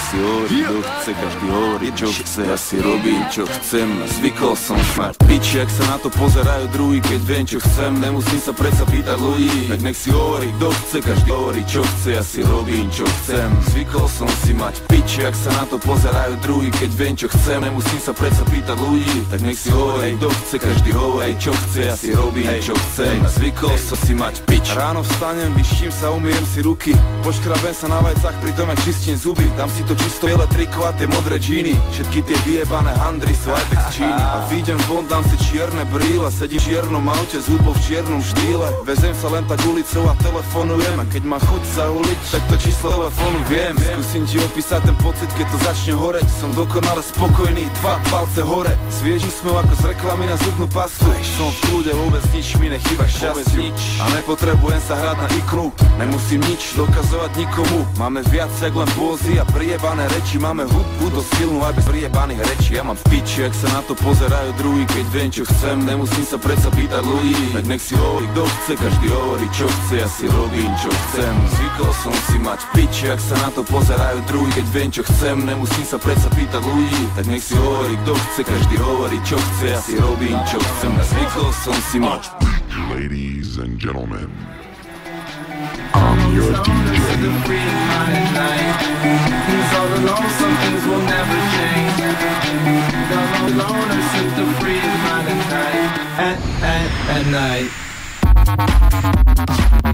asi hovorí, kto chce, každý hovorí, čo chce, ja si robím, čo chcem. Zvykol som smať piči, ak sa na to pozerajú druhý, keď viem, čo chcem, nemusím sa predsa pýtať ľudí. Tak nech si hovorí, kto chce, každý hovorí, čo chce, ja si robím, čo chcem. Zvykol som si mať piči, ak sa na to pozerajú druhý, keď viem, čo chcem, nemusím sa predsa pýtať ľudí. Tak nech si hovorí, kto chce, každý hovorí, čo chce, ja si robím, čo chcem. Zvykol som si mať pič. Ráno vstanem, vyším sa, umyjem si ruky, poškrabem sa na vajcach, pritom jak čistím zuby. Dám si to čisto biele triko a tie modré džíny, všetky tie vyjebané handry sú aj tak z Číny. A vyjdem von, dám si čierne brýle, sedím v čiernom aute s hudbou v čiernom štýle. Vezem sa len tak ulicou a telefonujem, a keď má chuť zahuliť, tak to číslo telefónu viem. Skúsim ti opísať ten pocit, keď to začne horeť. Som dokonale spokojný, dva palce hore, svieži smev ako z reklamy na zubnú pastu. Som v kľude, vôbec nič mi nechýba šťastiu a nepotrebujem sa hrať na ikru. Nemusím nič dokazovať nikomu, máme viac jak len pózy a priebané reči. Máme hudbu dosť silnú aj bez priebaných rečí. Ja mám v piči, ak sa na to pozerajú druhý, keď viem, čo chcem, nemusím sa predsa pýtať ľudí. Tak nech si hovorí, kto chce, každý hovorí, čo chce, ja si robím, čo chcem. Zvykol som si mať piči, ak sa na to pozerajú druhý, keď viem, čo chcem, nemusím sa predsa pýtať ľudí. Tak nech si hovorí, kto chce, každý hovorí, čo chce, ja si robím, čo chcem. Zvykol som si mať. Ladies and gentlemen, I'm your DJ. All alone, some things will never change. All alone, I sit the free mind at night. At night.